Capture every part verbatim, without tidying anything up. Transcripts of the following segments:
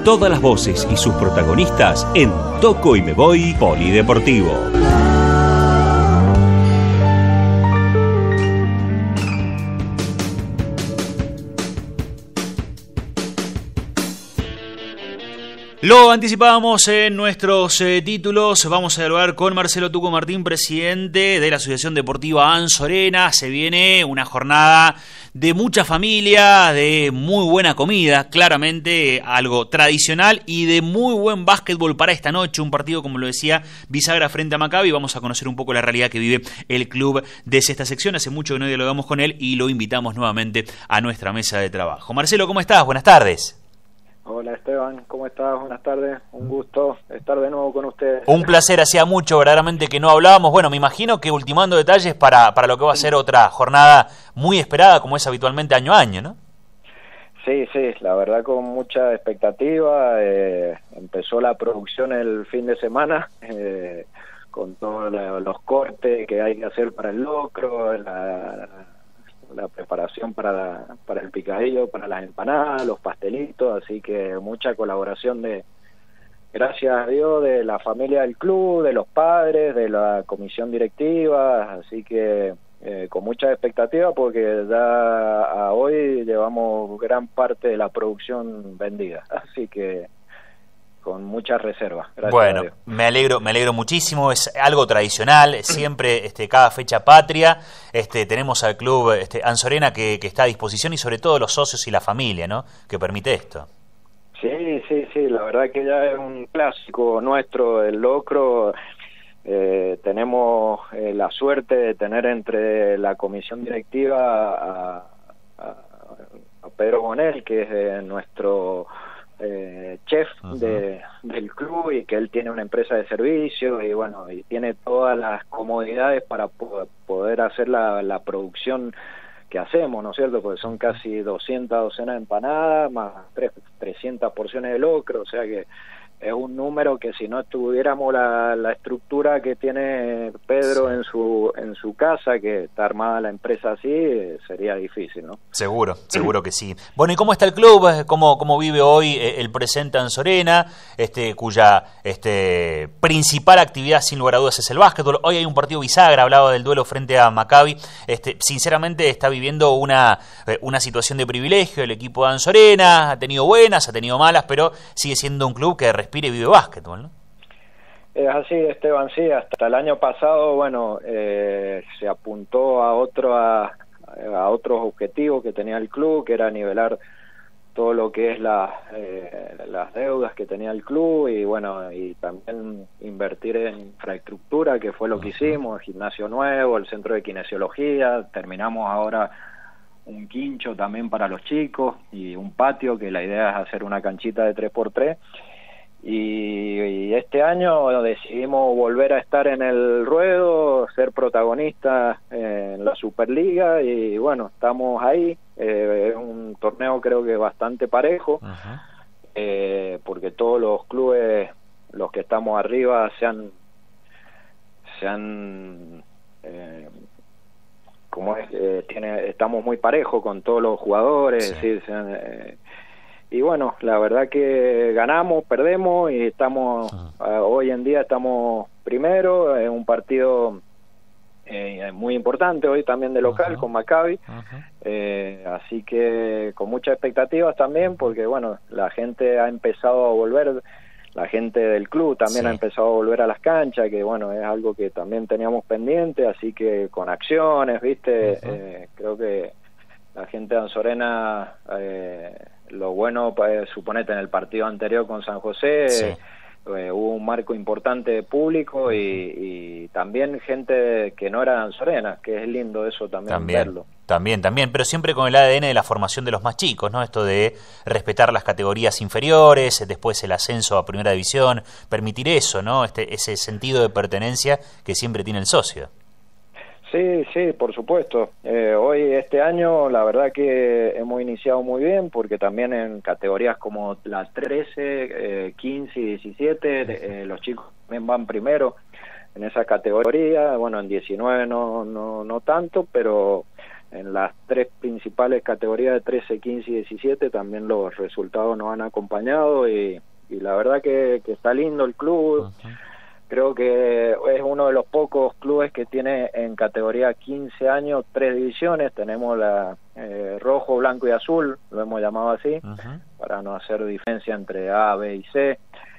Todas las voces y sus protagonistas en Toco y Me Voy Polideportivo. Lo anticipábamos en nuestros eh, títulos. Vamos a dialogar con Marcelo Tuco Martín, presidente de la Asociación Deportiva Anzorena. Se viene una jornada de mucha familia, de muy buena comida, claramente algo tradicional, y de muy buen básquetbol para esta noche. Un partido, como lo decía, bisagra frente a Maccabi. Vamos a conocer un poco la realidad que vive el club desde esta sección. Hace mucho que no dialogamos con él y lo invitamos nuevamente a nuestra mesa de trabajo. Marcelo, ¿cómo estás? Buenas tardes. Hola Esteban, ¿cómo estás? Buenas tardes, un gusto estar de nuevo con ustedes. Un placer, hacía mucho verdaderamente que no hablábamos. Bueno, me imagino que ultimando detalles para, para lo que va a ser otra jornada muy esperada, como es habitualmente año a año, ¿no? Sí, sí, la verdad con mucha expectativa. Eh, empezó la producción el fin de semana, eh, con todos los cortes que hay que hacer para el locro, la... la preparación para la, para el picadillo, para las empanadas, los pastelitos, así que mucha colaboración de, gracias a Dios, de la familia del club, de los padres, de la comisión directiva, así que eh, con mucha expectativa porque ya a hoy llevamos gran parte de la producción vendida, así que con muchas reservas. Bueno, me alegro, me alegro muchísimo, es algo tradicional, siempre este, cada fecha patria, este, tenemos al club este, Anzorena que, que está a disposición y sobre todo los socios y la familia, ¿no?, que permite esto. Sí, sí, sí, la verdad que ya es un clásico nuestro, el locro. Eh, tenemos eh, la suerte de tener entre la comisión directiva a, a, a Pedro Bonel, que es eh, nuestro... Eh, chef de, del club, y que él tiene una empresa de servicio y bueno, y tiene todas las comodidades para po poder hacer la, la producción que hacemos, ¿no es cierto? Porque son casi doscientas docenas de empanadas más trescientas porciones de locro, o sea que es un número que si no tuviéramos la, la estructura que tiene Pedro sí. en su en su casa, que está armada la empresa así, sería difícil, ¿no? Seguro, seguro que sí. Bueno, ¿y cómo está el club? ¿Cómo, cómo vive hoy el presente Anzorena, este, cuya este, principal actividad sin lugar a dudas es el básquetbol? Hoy hay un partido bisagra, hablaba del duelo frente a Maccabi. Este, sinceramente está viviendo una, una situación de privilegio el equipo de Anzorena, ha tenido buenas, ha tenido malas, pero sigue siendo un club que respira y vive básquetbol, ¿no? Es así, Esteban, sí, hasta el año pasado, bueno, eh, se apuntó a otro a, a otros objetivos que tenía el club, que era nivelar todo lo que es la, eh, las deudas que tenía el club y bueno, y también invertir en infraestructura, que fue lo que hicimos, el gimnasio nuevo, el centro de kinesiología, terminamos ahora un quincho también para los chicos y un patio, que la idea es hacer una canchita de tres por tres. Y, y este año decidimos volver a estar en el ruedo, ser protagonistas en la Superliga y bueno, estamos ahí. Eh, es un torneo creo que bastante parejo, eh, porque todos los clubes, los que estamos arriba, se han, se han eh, como es, eh, tiene, estamos muy parejos con todos los jugadores, sí. es decir, se han, eh, y bueno, la verdad que ganamos, perdemos y estamos, uh, hoy en día estamos primero, es un partido eh, muy importante hoy también de local, uh-huh. con Maccabi, uh-huh. eh, así que con muchas expectativas también, porque bueno, la gente ha empezado a volver, la gente del club también sí. ha empezado a volver a las canchas, que bueno, es algo que también teníamos pendiente, así que con acciones, viste, uh-huh. eh, creo que la gente de Anzorena, eh, lo bueno, pues, suponete en el partido anterior con San José, sí. eh, hubo un marco importante de público y, y también gente que no era de Anzorena, que es lindo eso también, también verlo. También, también, pero siempre con el A D N de la formación de los más chicos, ¿no? Esto de respetar las categorías inferiores, después el ascenso a primera división, permitir eso, ¿no? Este, ese sentido de pertenencia que siempre tiene el socio. Sí, sí, por supuesto. Eh, hoy, este año, la verdad que hemos iniciado muy bien, porque también en categorías como la trece, eh, quince y diecisiete, eh, los chicos también van primero en esa categoría. Bueno, en diecinueve no, no, no tanto, pero en las tres principales categorías de trece, quince y diecisiete también los resultados nos han acompañado y, y la verdad que, que está lindo el club. Uh-huh. Creo que es uno de los pocos clubes que tiene en categoría quince años tres divisiones. Tenemos la eh, rojo, blanco y azul, lo hemos llamado así, uh-huh, para no hacer diferencia entre A, B y C.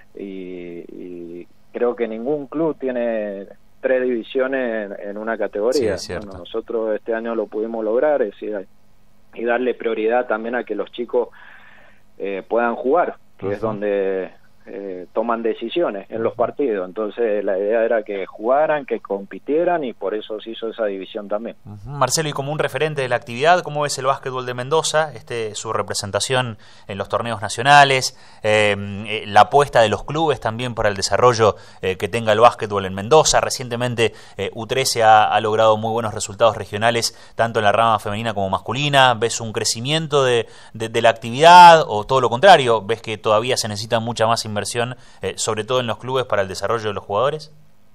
Y, y creo que ningún club tiene tres divisiones en, en una categoría. Sí, bueno, nosotros este año lo pudimos lograr, es decir, y darle prioridad también a que los chicos eh, puedan jugar, que uh-huh, es donde Eh, toman decisiones en los partidos. Entonces la idea era que jugaran, que compitieran, y por eso se hizo esa división también. Uh-huh. Marcelo, y como un referente de la actividad, ¿cómo ves el básquetbol de Mendoza, este, su representación en los torneos nacionales, eh, eh, la apuesta de los clubes también para el desarrollo eh, que tenga el básquetbol en Mendoza? Recientemente eh, U trece ha, ha logrado muy buenos resultados regionales tanto en la rama femenina como masculina. ¿Ves un crecimiento de, de, de la actividad o todo lo contrario? ¿Ves que todavía se necesita mucha más inversión, eh, sobre todo en los clubes, para el desarrollo de los jugadores?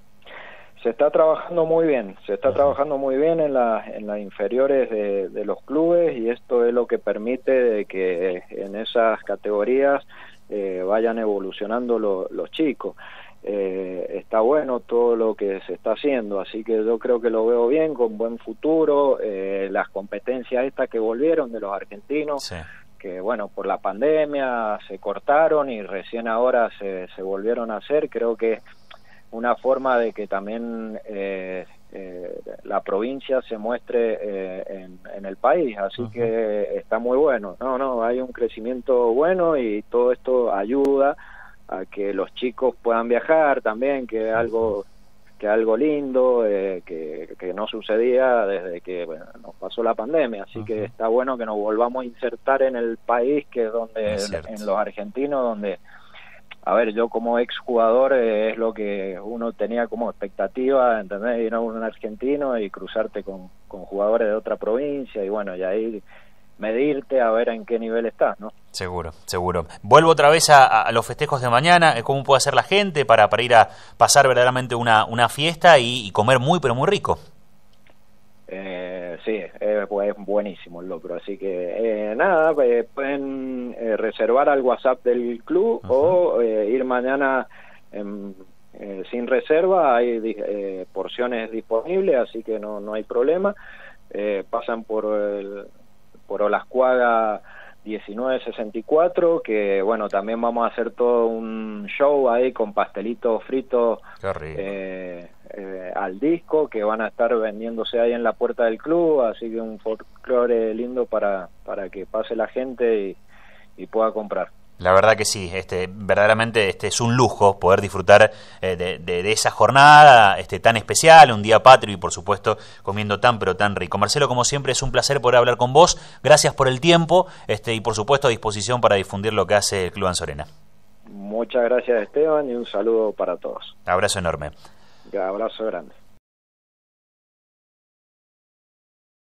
Se está trabajando muy bien, se está uh-huh. trabajando muy bien en las en las inferiores de, de los clubes, y esto es lo que permite de que en esas categorías eh, vayan evolucionando lo, los chicos. Eh, está bueno todo lo que se está haciendo, así que yo creo que lo veo bien, con buen futuro. Eh, las competencias estas que volvieron de los argentinos, sí, que bueno, por la pandemia se cortaron y recién ahora se, se volvieron a hacer, creo que una forma de que también eh, eh, la provincia se muestre eh, en, en el país, así uh-huh. que está muy bueno. No, no, hay un crecimiento bueno y todo esto ayuda a que los chicos puedan viajar también, que es algo que algo lindo, eh, que, que no sucedía desde que bueno, nos pasó la pandemia, así uh-huh. que está bueno que nos volvamos a insertar en el país, que es donde, es en los argentinos, donde, a ver, yo como exjugador eh, es lo que uno tenía como expectativa, ¿entendés? Ir a un argentino y cruzarte con, con jugadores de otra provincia, y bueno, y ahí medirte a ver en qué nivel estás, ¿no? Seguro, seguro. Vuelvo otra vez a, a los festejos de mañana. ¿Cómo puede hacer la gente para, para ir a pasar verdaderamente una, una fiesta y, y comer muy, pero muy rico? Eh, sí, es pues, buenísimo el locro, así que eh, nada, eh, pueden eh, reservar al WhatsApp del club uh-huh. o eh, ir mañana en, eh, sin reserva, hay eh, porciones disponibles, así que no, no hay problema. Eh, pasan por el por Olascuaga diecinueve sesenta y cuatro, que bueno, también vamos a hacer todo un show ahí con pastelitos fritos eh, eh, al disco, que van a estar vendiéndose ahí en la puerta del club, así que un folclore lindo para, para que pase la gente y, y pueda comprar. La verdad que sí, este, verdaderamente este es un lujo poder disfrutar eh, de, de, de esa jornada este, tan especial, un día patrio y por supuesto comiendo tan pero tan rico. Marcelo, como siempre es un placer poder hablar con vos, gracias por el tiempo este, y por supuesto a disposición para difundir lo que hace el Club Anzorena. Muchas gracias, Esteban, y un saludo para todos. Abrazo enorme. Un abrazo grande.